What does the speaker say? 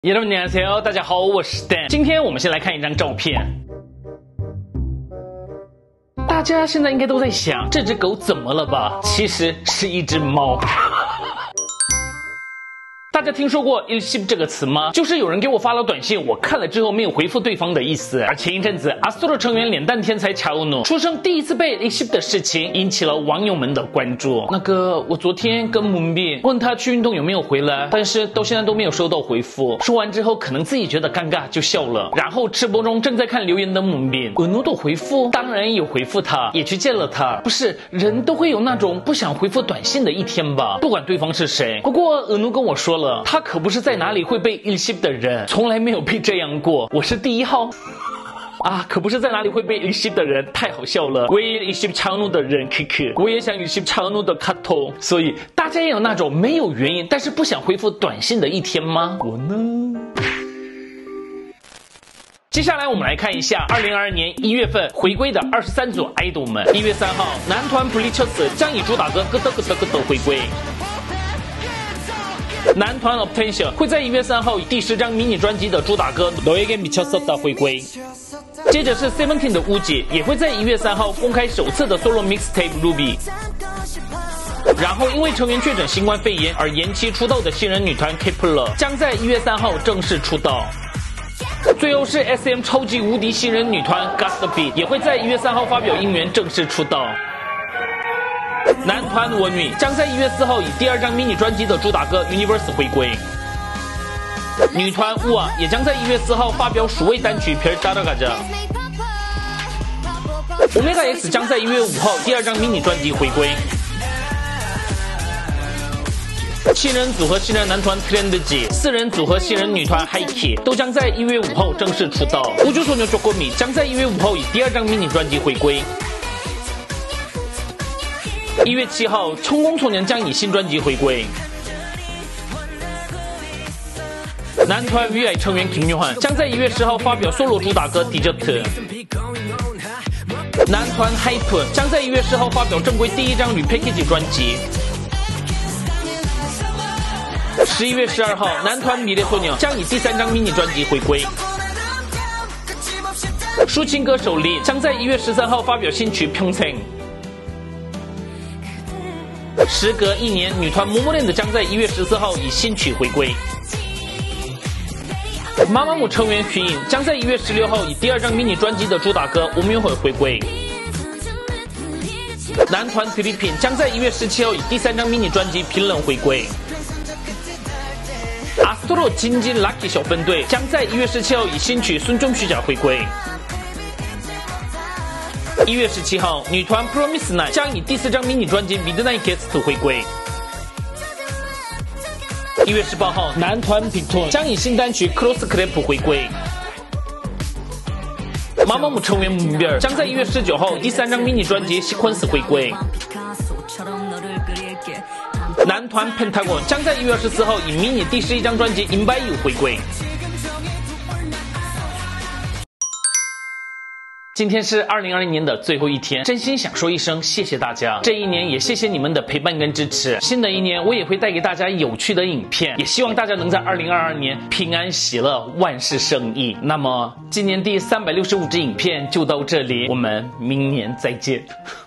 여러분 안녕하세요，大家好，我是 Dan。今天我们先来看一张照片。大家现在应该都在想，这只狗怎么了吧？其实是一只猫。大家听说过 ilship 这个词吗？就是有人给我发了短信，我看了之后没有回复对方的意思。而前一阵子 Astro 成员脸蛋天才查欧努出生第一次被 ilship 的事情引起了网友们的关注。我昨天跟Moonbin问他去运动有没有回来，但是到现在都没有收到回复。说完之后可能自己觉得尴尬就笑了。然后直播中正在看留言的Moonbin欧努的回复当然有回复他，也去见了他。不是人都会有那种不想回复短信的一天吧，不管对方是谁。不过欧努跟我说了，他可不是在哪里会被 ilship 的人，从来没有被这样过，我是第一号啊，可不是在哪里会被 ilship 的人，太好笑了。我也 ilship 长怒的人 ，KK， 我也想 ilship 长怒的卡头。所以大家也有那种没有原因但是不想回复短信的一天吗？我呢？接下来我们来看一下2022年1月份回归的23组 idol 们。1月3号，男团 Bleachers 将以主打歌咯噔咯噔咯噔回归。男团 Obtention 会在1月3号以第10张迷你专辑的主打歌《너에게 미쳤었다》回归。接着是 Seventeen 的乌姐，也会在1月3号公开首次的 solo mixtape Ruby。然后因为成员确诊新冠肺炎而延期出道的新人女团 Kep1er 将在1月3号正式出道。最后是 SM 超级无敌新人女团 GOT7 也会在1月3号发表音源正式出道。男团我女将在1月4号以第2张迷你专辑的主打歌 Universe 回归。女团UA也将在1月4号发表数位单曲 별 따라가자。Omega X 将在1月5号第2张迷你专辑回归。7人组合新人男团 TRENDG 4人组合新人女团 HYKI 都将在1月5号正式出道。우주소녀 쪼꼬미将在1月5号以第2张迷你专辑回归。1月7号，成功소년将以新专辑回归。男团 V.I 成员김요한将在1月10号发表 solo 主打歌 Dessert。男团 HYPE 将在1月10号发表正规第1张repackage 专辑。11月12号，男团미래소녀将以第3张迷你专辑回归。抒情歌手린将在1月13号发表新曲 평생。时隔1年，女团모모랜드将在1月14号以新曲回归。마마무成员휘인将在1月16号以第2张迷你专辑的主打歌《오묘홀》回归。男团 드리핀将在1月17号以第3张迷你专辑《빈런》回归。아스트로 진진 락키小分队将在1月17号以新曲《순좀쉬자》回归。1月17号，女团 Promise Night 将以第4张迷你专辑 Midnight Guest 回归。1月18号，男团 BigTone 将以新单曲 Cross Clap 回归。마마무成员 Moonbin 将在1月19号第3张迷你专辑 Sequence 回归。男团 Pentagon 将在1月24号以迷你第11张专辑 Invite You 回归。今天是2020年的最后一天，真心想说一声谢谢大家。这一年也谢谢你们的陪伴跟支持。新的一年我也会带给大家有趣的影片，也希望大家能在2022年平安喜乐，万事胜意。那么今年第365支影片就到这里，我们明年再见。